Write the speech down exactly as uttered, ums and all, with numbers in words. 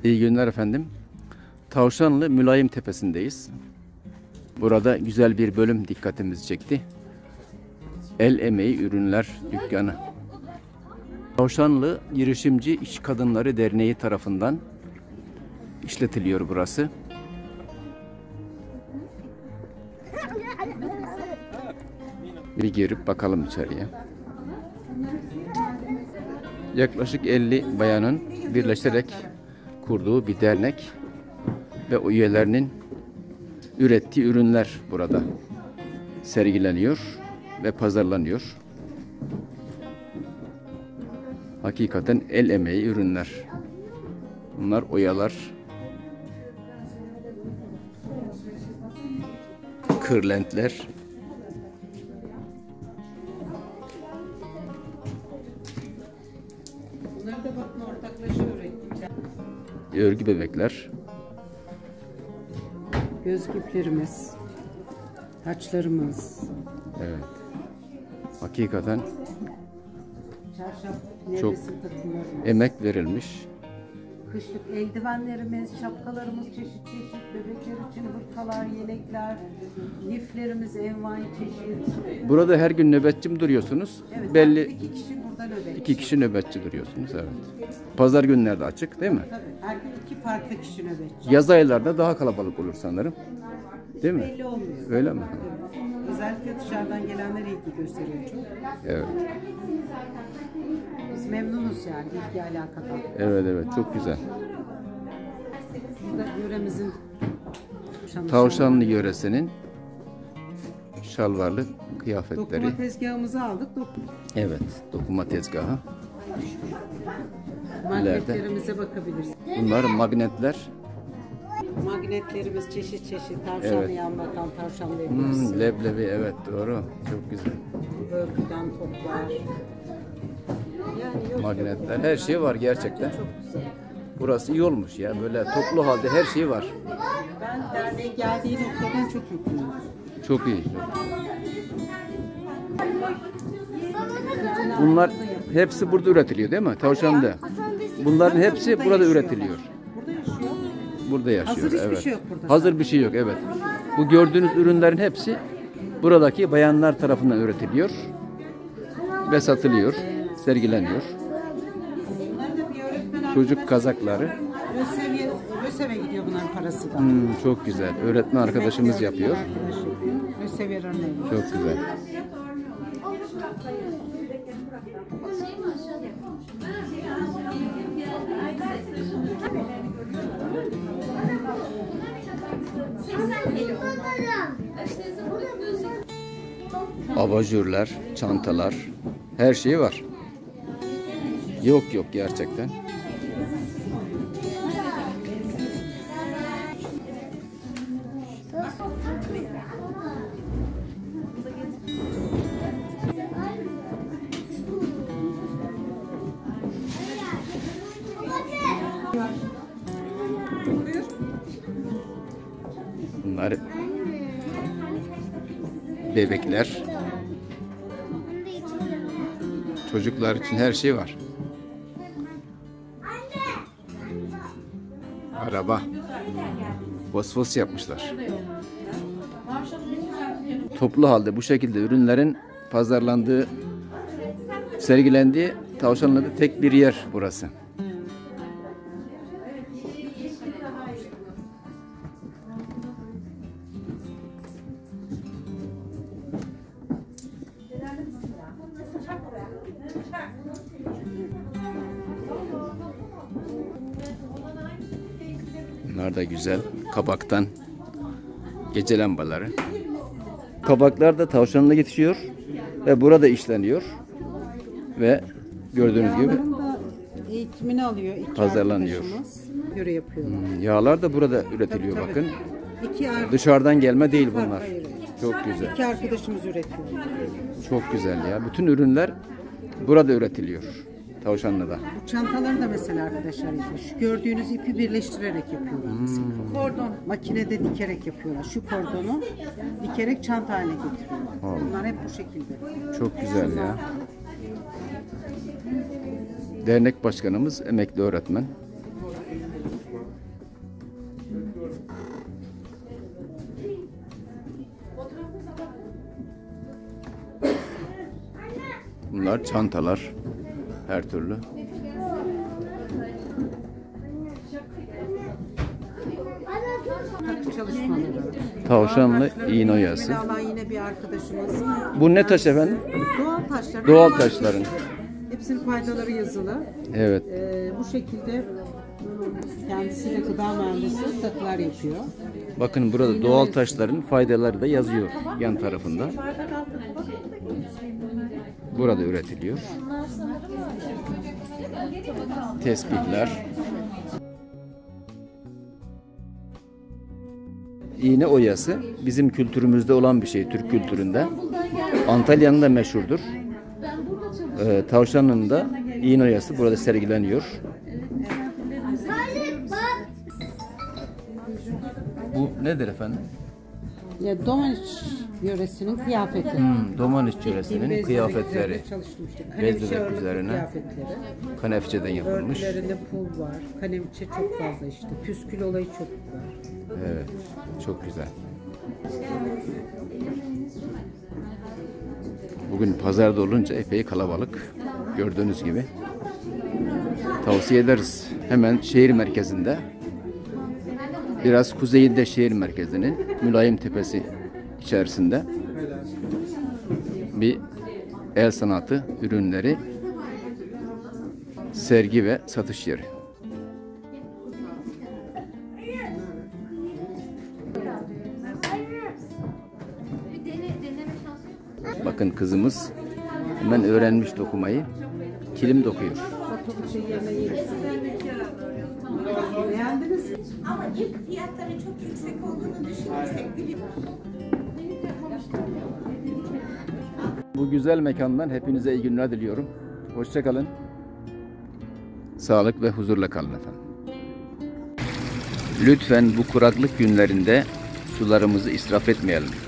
İyi günler efendim. Tavşanlı Mülayim Tepesi'ndeyiz. Burada güzel bir bölüm dikkatimizi çekti. El emeği ürünler dükkanı. Tavşanlı Girişimci İş Kadınları Derneği tarafından işletiliyor burası. Bir girip bakalım içeriye. Yaklaşık elli bayanın birleşerek kurduğu bir dernek ve o üyelerinin ürettiği ürünler burada sergileniyor ve pazarlanıyor. Hakikaten el emeği ürünler. Bunlar oyalar, kırlentler, bunları da bakın ortaklaşa ürettik. örgü bebekler, Gözlüklerimiz, haçlarımız, evet. Hakikaten çarşaf, çok nevresim takımlarımız, emek verilmiş. kışlık eldivenlerimiz, şapkalarımız çeşit çeşit, bebekler için hırkalar, yelekler, liflerimiz envai çeşit. Burada her gün nöbetçi mi duruyorsunuz? Evet, Belli iki kişi burada nöbet. iki kişi nöbetçi duruyorsunuz, evet. Pazar günlerde açık değil mi? Tabii, her gün iki farklı kişi nöbetçi. Yaz aylarda daha kalabalık olur sanırım. Değil mi? Belli olmuyor. Öyle mi? Evet. Özellikle dışarıdan gelenler ilgi gösteriyor çok. Evet. Biz memnunuz yani ilgi alakadan. Evet evet, çok güzel. Burada yöremizin Tavşanlı yöresinin şalvarlı kıyafetleri. dokuma tezgahımızı aldık. Dok Evet, dokuma tezgahı. Magnetlerimize bakabilirsiniz. Bunlar magnetler. Magnetlerimiz çeşit çeşit. Tavşanlı Evet. yanlakan, tavşan leblebisi. Hmm, leblebi, evet doğru. Çok güzel. Örgüden toplar. Yani yok, Magnetler, yok. her şey var gerçekten. Çok güzel. Burası iyi olmuş ya. Böyle toplu halde her şey var. Ben derneğin geldiği noktadan çok mutluyum. Çok iyi. Bunlar hepsi burada üretiliyor değil mi? Tavşanlı. Bunların hepsi burada üretiliyor. Burada yaşıyor. Burada yaşıyor. Hazır hiçbir evet. şey yok burada. Hazır bir şey yok, evet. Bu gördüğünüz ürünlerin hepsi buradaki bayanlar tarafından üretiliyor ve satılıyor, sergileniyor. Bunları da bir öğretmen Çocuk kazakları. ÖSEV'ye ÖSEV'e gidiyor bunların parası da. Hmm, çok güzel. Öğretmen arkadaşımız yapıyor. ÖSEV örneği. Çok güzel. Abajurlar, çantalar, her şey var. Yok yok gerçekten. Bunlar bebekler. Çocuklar için her şey var. Araba. Fosfos yapmışlar. Toplu halde bu şekilde ürünlerin pazarlandığı, sergilendiği Tavşanlı'da tek bir yer burası. Bunlar da güzel. Kabaktan gece lambaları. Kabaklar da Tavşanlı'da yetişiyor ve burada işleniyor. Ve gördüğünüz gibi Yağların da eğitimini alıyor. İki pazarlanıyor. arkadaşımız göre yapıyorlar. Hmm, yağlar da burada üretiliyor, Tabii, bakın. İki, ar Dışarıdan gelme değil Hayır, bunlar. hayır. Çok güzel. iki arkadaşımız üretiyor. Çok güzel ya. Bütün ürünler burada üretiliyor. Tavşanlı'da. Bu çantaları da mesela arkadaşlar yapıyor. Şu gördüğünüz ipi birleştirerek yapıyorlar. Mesela. Kordon makinede dikerek yapıyorlar. Şu kordonu dikerek çanta haline getiriyorlar. Bunlar hep bu şekilde. Çok güzel ya. Dernek başkanımız emekli öğretmen. Bunlar çantalar. Her türlü. Takı çalışmaları. Tavşanlı iğne oyası. Böyle alan yine bir arkadaşımız. Bu ne taş efendim? Doğal taşlar. Doğal Her taşların. çeşidi. Hepsinin faydaları yazılı. Evet. Ee, bu şekilde kendisi de gıda mühendisi takılar yapıyor. Bakın burada doğal taşların faydaları da yazıyor yan tarafında. Burada üretiliyor. Tespihler. İğne oyası bizim kültürümüzde olan bir şey, Türk kültüründe. Antalya'nın da meşhurdur. Ee, Tavşan'ın da iğne oyası burada sergileniyor. Bu nedir efendim? Ya Domaniç yöresinin kıyafeti. Hmm, Domaniç yöresinin Bezleri kıyafetleri. üzerinde çalışmıştık. Bez Kaneviçe bebek ağırlıklı üzerine. kıyafetleri. Kanefçeden yapılmış. Örtülerinde pul var. Kaneviçe çok fazla işte. Püskül olayı çok var. Evet, çok güzel. Bugün pazarda olunca epey kalabalık. Gördüğünüz gibi. Tavsiye ederiz. Hemen şehir merkezinde. Biraz kuzeyinde şehir merkezinin Mülayim Tepesi içerisinde bir el sanatı ürünleri sergi ve satış yeri. Bakın kızımız hemen öğrenmiş dokumayı. Kilim dokuyor. Beğendiniz mi? Ama ilk fiyatların çok yüksek olduğunu düşünürsek bile. Bu güzel mekandan hepinize iyi günler diliyorum. Hoşça kalın. Sağlık ve huzurla kalın efendim. Lütfen bu kuraklık günlerinde sularımızı israf etmeyelim.